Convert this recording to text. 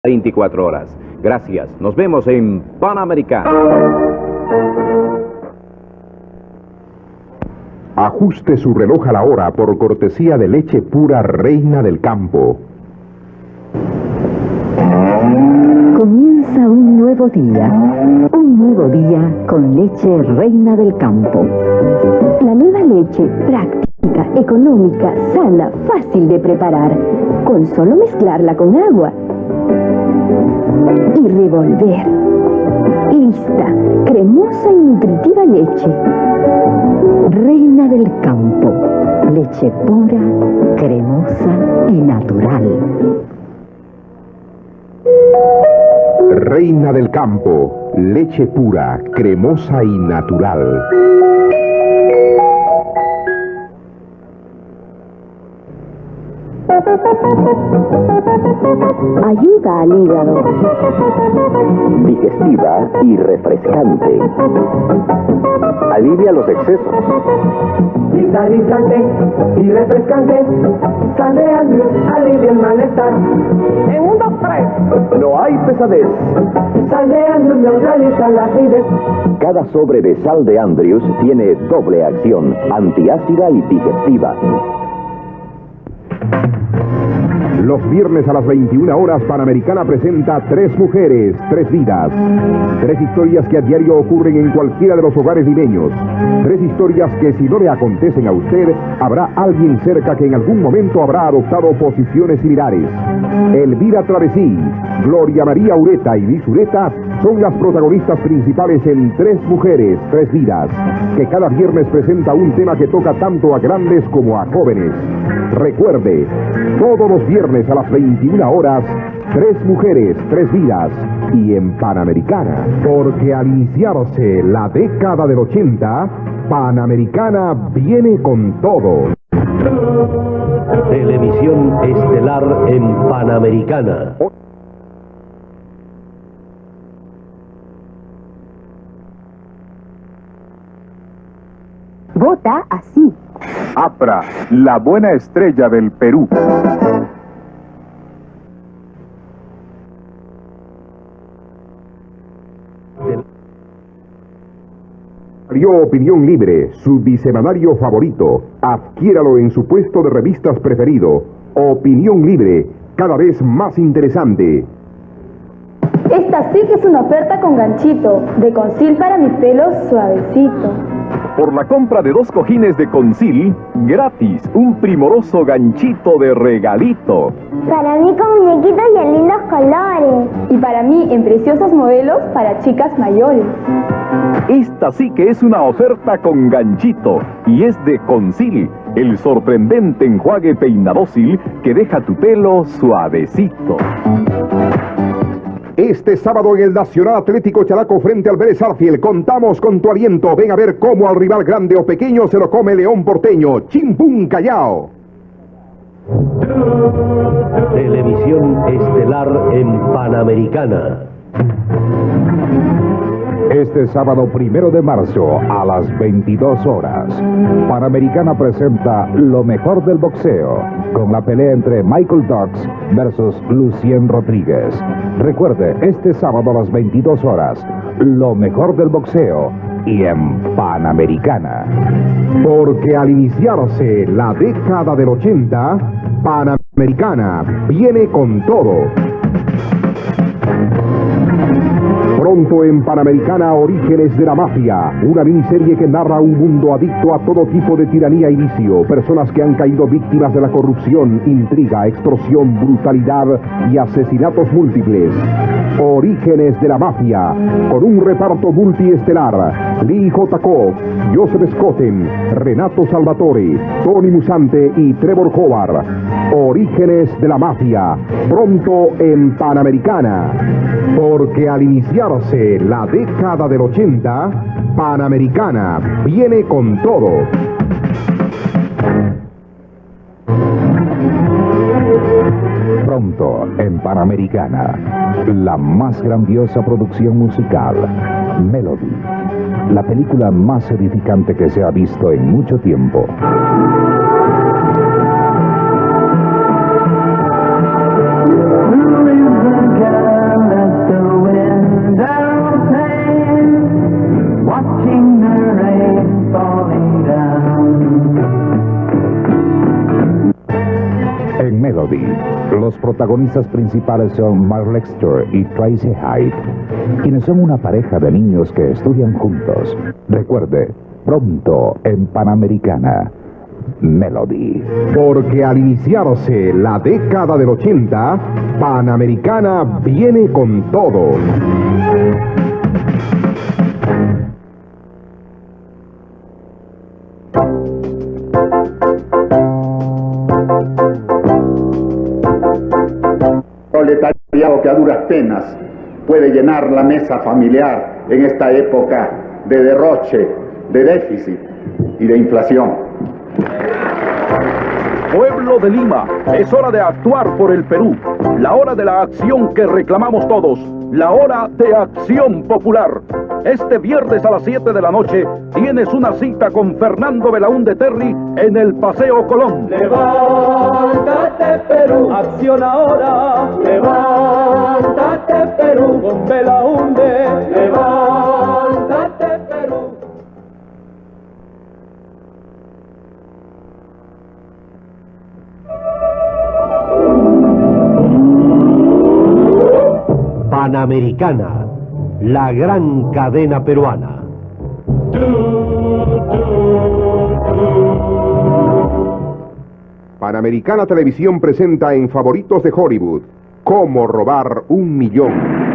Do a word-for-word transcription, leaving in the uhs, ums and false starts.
veinticuatro horas. Gracias. Nos vemos en Panamericana. Ajuste su reloj a la hora por cortesía de Leche Pura Reina del Campo. Comienza un nuevo día, un nuevo día con Leche Reina del Campo. La nueva leche, práctica, económica, sana, fácil de preparar, con solo mezclarla con agua y revolver. Lista, cremosa y nutritiva leche. Reina del Campo, leche pura, cremosa y natural. Reina del Campo, leche pura, cremosa y natural. Ayuda al hígado. Digestiva y refrescante. Alivia los excesos. Vitalizante y refrescante. Sal de Andrews alivia el malestar. En un, dos, tres. No hay pesadez. Sal de Andrews neutraliza la acidez. Cada sobre de sal de Andrews tiene doble acción, antiácida y digestiva. Los viernes a las veintiuna horas, Panamericana presenta Tres Mujeres, Tres Vidas. Tres historias que a diario ocurren en cualquiera de los hogares limeños. Tres historias que, si no le acontecen a usted, habrá alguien cerca que en algún momento habrá adoptado posiciones similares. Elvira Travesí, Gloria María Ureta y Liz Ureta son las protagonistas principales en Tres Mujeres, Tres Vidas, que cada viernes presenta un tema que toca tanto a grandes como a jóvenes. Recuerde, todos los viernes a las veintiuna horas, Tres Mujeres, Tres Vidas, y en Panamericana, porque al iniciarse la década del ochenta, Panamericana viene con todo. Televisión estelar en Panamericana. Vota así. APRA, la buena estrella del Perú. Opinión Libre, su bisemanario favorito. Adquiéralo en su puesto de revistas preferido. Opinión Libre, cada vez más interesante. Esta sí que es una oferta con ganchito, de Consil para mi pelo suavecito. Por la compra de dos cojines de Consil, gratis, un primoroso ganchito de regalito. Para mí con muñequitos y en lindos colores. Y para mí en preciosos modelos para chicas mayores. Esta sí que es una oferta con ganchito, y es de Consil, el sorprendente enjuague peinadócil que deja tu pelo suavecito. Este sábado en el Nacional Atlético Chalaco frente al Vélez Sarsfield, contamos con tu aliento. Ven a ver cómo al rival grande o pequeño se lo come León Porteño. Chimpún Callao. Televisión estelar en Panamericana. Este sábado primero de marzo a las veintidós horas, Panamericana presenta lo mejor del boxeo, con la pelea entre Michael Dux versus Lucien Rodríguez. Recuerde, este sábado a las veintidós horas, lo mejor del boxeo y en Panamericana. Porque al iniciarse la década del ochenta, Panamericana viene con todo. Pronto en Panamericana, Orígenes de la Mafia, una miniserie que narra un mundo adicto a todo tipo de tiranía y vicio, personas que han caído víctimas de la corrupción, intriga, extorsión, brutalidad y asesinatos múltiples. Orígenes de la Mafia, con un reparto multiestelar: Lee J. Cobb, Joseph Scotten, Renato Salvatore, Tony Musante y Trevor Howard. Orígenes de la Mafia, pronto en Panamericana. Porque al iniciarse la década del ochenta, Panamericana viene con todo. Pronto en Panamericana, la más grandiosa producción musical, Melody, la película más edificante que se ha visto en mucho tiempo. Who is the guy? protagonistas principales son Mark Lexter y Tracy Hyde, quienes son una pareja de niños que estudian juntos. Recuerde, pronto en Panamericana, Melody. Porque al iniciarse la década del ochenta, Panamericana viene con todo. Proletariado que a duras penas puede llenar la mesa familiar en esta época de derroche, de déficit y de inflación. Pueblo de Lima, es hora de actuar por el Perú. La hora de la acción que reclamamos todos. La hora de acción popular. Este viernes a las siete de la noche tienes una cita con Fernando Belaúnde Terry en el Paseo Colón. Levántate Perú, acción ahora. Levántate Perú, con Belaúnde. Levántate Perú. Panamericana, la gran cadena peruana. Panamericana Televisión presenta en Favoritos de Hollywood, Cómo robar un millón.